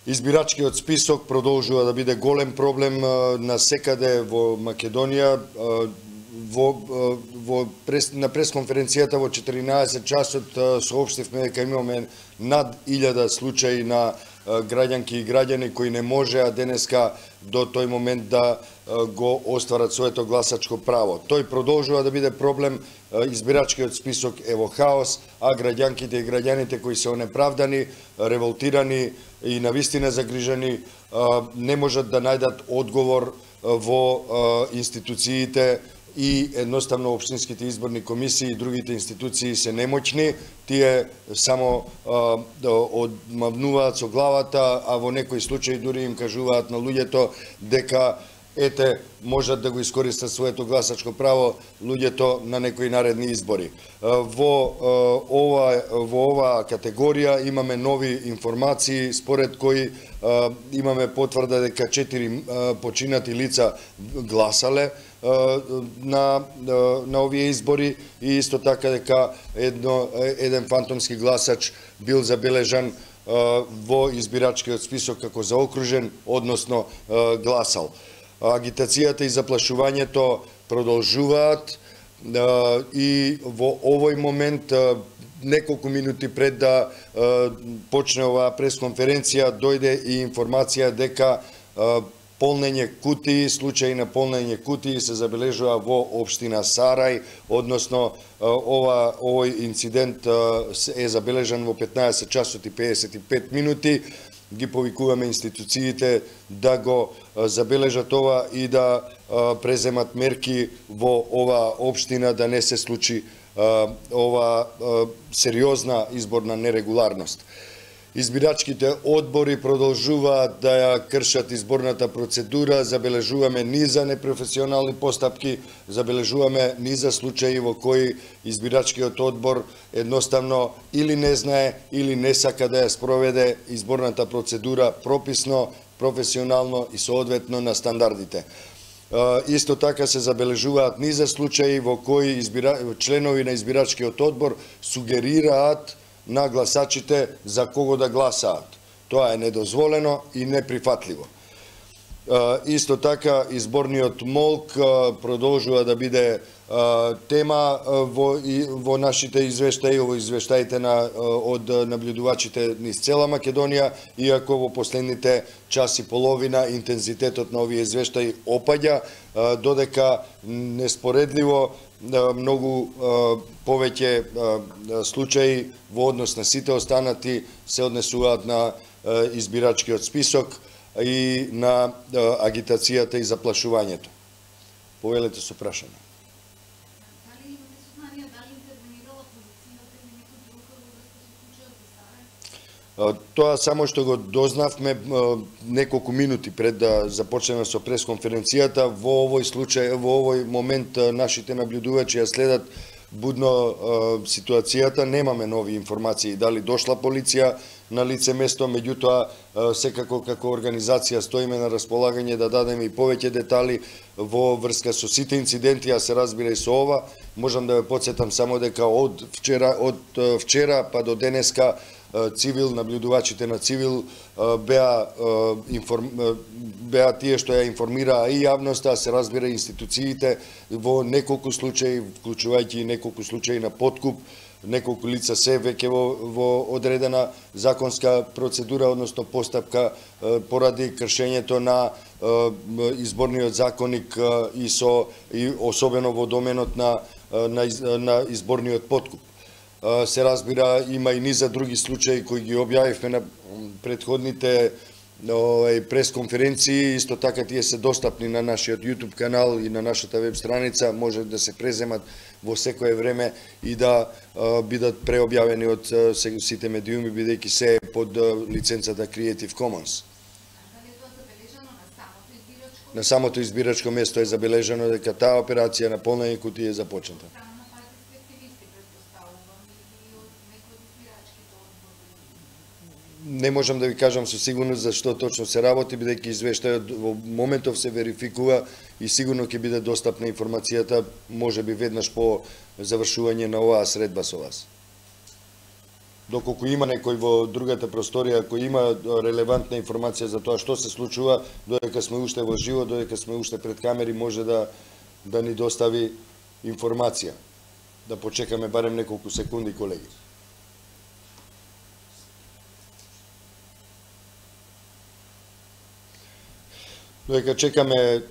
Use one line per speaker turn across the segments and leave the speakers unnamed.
Избирачкиот список продолжува да биде голем проблем на секаде во Македонија. На пресконференцијата во 14 часот соопштивме дека имаме над 1000 случаи на граѓанки и граѓани кои не можеа денеска до тој момент да го остварат своето гласачко право. Тој продолжува да биде проблем, избирачкиот список е во хаос, а граѓанките и граѓаните кои се онеправдани, револтирани и навистина загрижени не можат да најдат одговор во институциите и едноставно општинските изборни комисии и другите институции се немоćни, тие само одмавнуваат со главата, а во некои случаи дури им кажуваат на луѓето дека ете, можат да го искористат своето гласачко право луѓето на некои наредни избори. Во оваа категорија имаме нови информации според кои имаме потврда дека 4 починати лица гласале на овие избори и исто така дека еден фантомски гласач бил забележан во избирачкиот список како заокружен, односно гласал. Агитацијата и заплашувањето продолжуваат и во овој момент, неколку минути пред да почне оваа пресконференција, дојде и информација дека полнење кутии, случаи на полнење кутии се забележува во општина Сарај, односно овој инцидент е забележан во 15 часот и 55 минути. Ги повикуваме институциите да го забележат ова и да преземат мерки во оваа општина да не се случи ова сериозна изборна нерегуларност. Избирачките одбори продолжуваат да ја кршат изборната процедура, забележуваме низа непрофесионални постапки, забележуваме низа случаи во кои избирачкиот одбор едноставно или не знае или не сака да ја спроведе изборната процедура прописно, професионално и соодветно на стандардите. Исто така се забележуваат низа случаи во кои членови на избирачкиот одбор сугерираат на гласачите за кого да гласаат. Тоа е недозволено и неприфатливо. Исто така изборниот молк продолжува да биде тема во нашите извештаи, во извештаите од наблюдувачите низ цела Македонија, иако во последните час и половина интензитетот на овие извештаи опаѓа, додека неспоредливо многу повеќе случаи во однос на сите останати се однесуваат на избирачкиот список и на агитацијата и заплашувањето. Повелете со прашање.
Дали имате сознание дали интервенирала полицијата или некој друг во врска со случајот за Сарај?
Тоа само што го дознавме неколку минути пред да започнеме со пресконференцијата. Во овој случај, во овој момент нашите наблюдувачи ја следат будно ситуацијата, немаме нови информации дали дошла полиција на лице место, меѓутоа секако како организација стоиме на располагање да дадеме и повеќе детали во врска со сите инциденти, а се разбира и со ова. Можам да ве потсетам само дека од вчера па до денеска наблюдувачите на Цивил беа тие што ја информираа и јавноста, а се разбира и институциите во неколку случаи, вклучувајќи и неколку случаи на подкуп. Неколку лица се веќе во одредена законска процедура, односно постапка поради кршењето на изборниот законник и особено во доменот на изборниот подкуп. Се разбира, има и низа други случаи кои ги објавивме на претходните пресконференции, исто така тие се достапни на нашиот YouTube канал и на нашата веб страница, може да се преземат во секое време и да бидат преобјавени од сите медиуми, бидејќи се е под лиценцата Creative Commons.
Дали е тоа забележано на самото избирачко?
На самото избирачко место е забележано дека таа операција на полнење кутии е започната. Не можам да ви кажам со сигурност за што точно се работи, бидејќи извештајот во моментов се верификува и сигурно ќе биде достапна информацијата, може би веднаш по завршување на оваа средба со вас. доколку има некој во другата просторија кој има релевантна информација за тоа што се случува, додека сме уште во живо, додека сме уште пред камери, може да ни достави информација. Да почекаме барем неколку секунди, колеги. Додека чекаме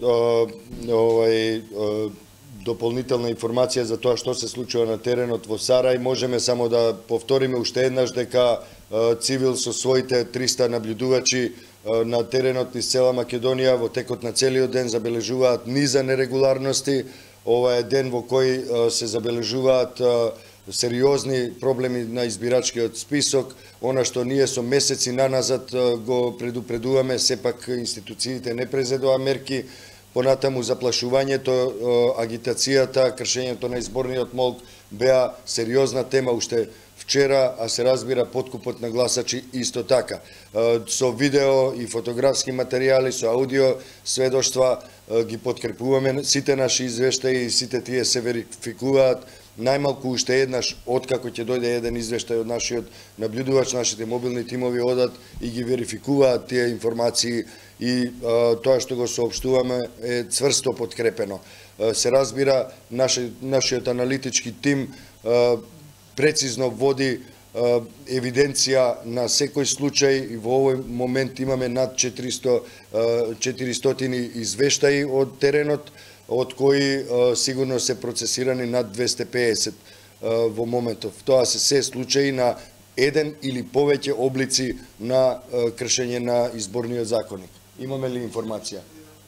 дополнителна информација за тоа што се случува на теренот во Сарај, можеме само да повториме уште еднаш дека Цивил со своите 300 наблюдувачи на теренот из цела Македонија во текот на целиот ден забележуваат низа нерегуларности. Ова е ден во кој се забележуваат сериозни проблеми на избирачкиот список. Она што ние со месеци наназад го предупредуваме, сепак институциите не презедоа мерки. Понатаму заплашувањето, агитацијата, кршењето на изборниот молк беа сериозна тема уште вчера, а се разбира подкупот на гласачи исто така. Со видео и фотографски материјали, со аудио сведоштва ги подкрепуваме сите наши извештаи и сите тие се верификуваат. Најмалку уште еднаш, откако ќе дојде еден извештај од нашиот наблюдувач, нашите мобилни тимови одат и ги верификуваат тие информации и тоа што го соопштуваме е цврсто подкрепено. Се разбира, нашиот аналитички тим прецизно води евиденција на секој случај и во овој момент имаме над 400 извештаи од теренот, од кои сигурно се процесирани над 250 во моментов. Тоа се случаи на еден или повеќе облици на кршење на изборниот законник. Имаме ли информација?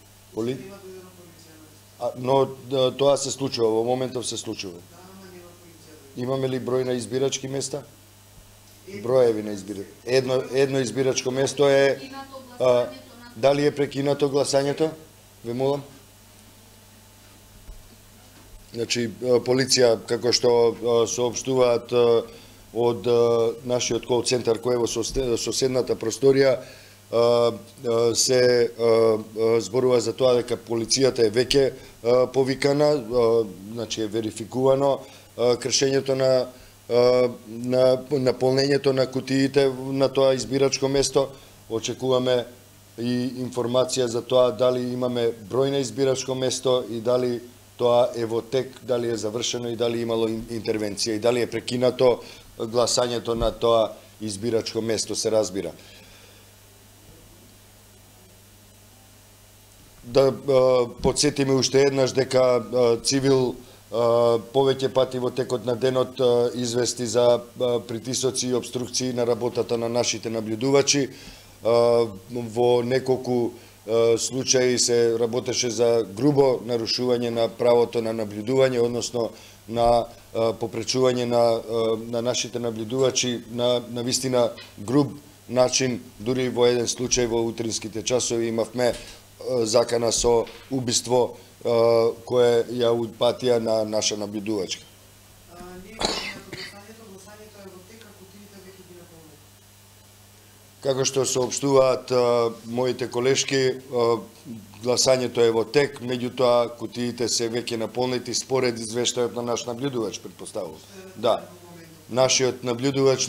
Но тоа се случува, во моментов се случува. Имаме ли број на избирачки места? Броеви на избирачки. Едно избирачко место е... Дали е прекинато гласањето? Ве молам. Значи, полиција, како што соопштуваат од нашиот кол центар кој е во соседната просторија, се зборува за тоа дека полицијата е веќе повикана, значи е верификувано кршењето на наполнењето на кутиите на тоа избирачко место. Очекуваме и информација за тоа дали имаме број на избирачко место и дали тоа е во тек, дали е завршено и дали имало интервенција и дали е прекинато гласањето на тоа избирачко место, се разбира. Да подсетиме уште еднаш дека Цивил повеќе пати во текот на денот извести за притисоци и обструкции на работата на нашите наблюдувачи. Во неколку случаи се работеше за грубо нарушување на правото на наблюдување, односно на попречување на нашите наблюдувачи на вистина груб начин. Дури во еден случај во утринските часови имавме закана со убиство кое ја упатија на наша наблюдувачка. Како што соопштуваат моите колешки, гласањето е во тек, меѓутоа кутиите се веќе наполнети според извештајот на наш наблюдувач, претпоставувам. Да, нашиот наблюдувач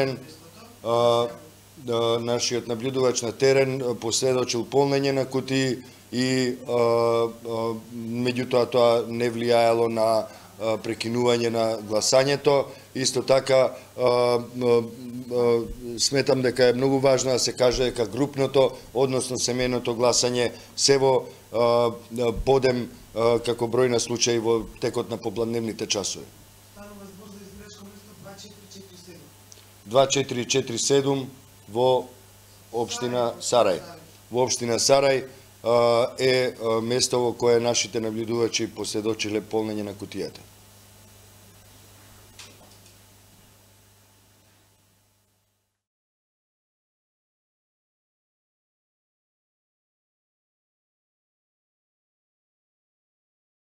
на терен посведочил полнење на кутии и меѓутоа тоа не влијаело на прекинување на гласањето. Исто така сметам дека е многу важно да се каже дека групното, односно семејното гласање се во подем како број на случаи во текот на попладневните часови. 2447 во општина Сарај. Во општина Сарај е место во кое нашите наблюдувачи посведочиле полнење на кутијата.